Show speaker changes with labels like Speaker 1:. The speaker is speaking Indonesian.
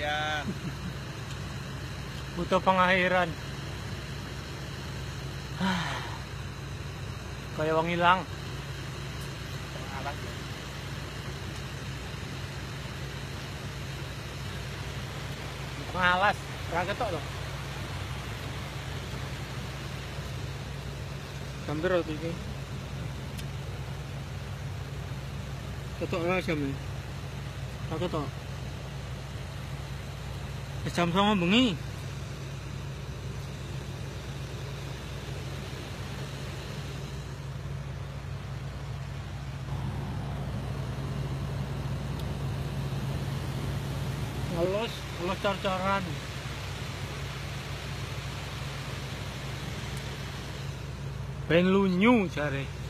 Speaker 1: Ya.
Speaker 2: Butuh pengakhiran. Kayak wong ilang.
Speaker 1: Alas ya.
Speaker 2: Pengalas, ra ketok to. Hampir roti iki. Ketok ra jam e. Ra ketok. Jam 09.00 bengi. Ngelus cor-coran. Ben lunyu jare.